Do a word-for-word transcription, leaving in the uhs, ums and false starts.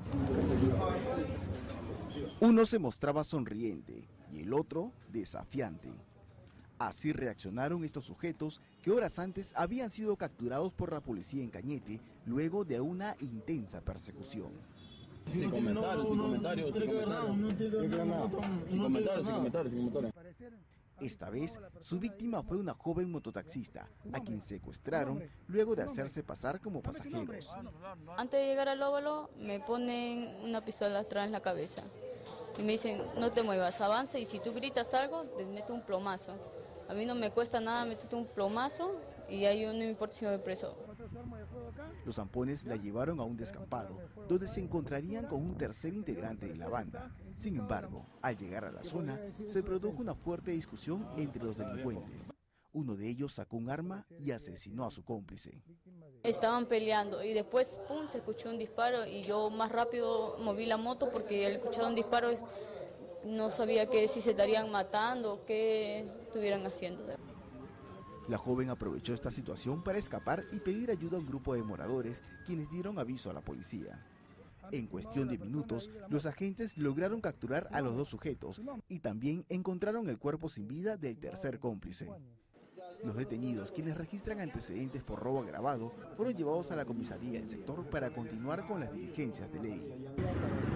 Uno se mostraba sonriente y el otro desafiante. Así reaccionaron estos sujetos que horas antes habían sido capturados por la policía en Cañete luego de una intensa persecución. Sin comentarios, sin comentarios, sin comentarios, sin comentarios, sin comentarios, sin comentarios. Esta vez, su víctima fue una joven mototaxista, a quien secuestraron luego de hacerse pasar como pasajeros. Antes de llegar al óvalo, me ponen una pistola atrás en la cabeza y me dicen, no te muevas, avanza y si tú gritas algo, te meto un plomazo. A mí no me cuesta nada meterte un plomazo y ahí no me importa si me voy preso. Los zampones la llevaron a un descampado, donde se encontrarían con un tercer integrante de la banda. Sin embargo, al llegar a la zona, se produjo una fuerte discusión entre los delincuentes. Uno de ellos sacó un arma y asesinó a su cómplice. Estaban peleando y después, pum, se escuchó un disparo y yo más rápido moví la moto porque al escuchar un disparo no sabía que si se estarían matando o qué estuvieran haciendo. La joven aprovechó esta situación para escapar y pedir ayuda a un grupo de moradores, quienes dieron aviso a la policía. En cuestión de minutos, los agentes lograron capturar a los dos sujetos y también encontraron el cuerpo sin vida del tercer cómplice. Los detenidos, quienes registran antecedentes por robo agravado, fueron llevados a la comisaría del sector para continuar con las diligencias de ley.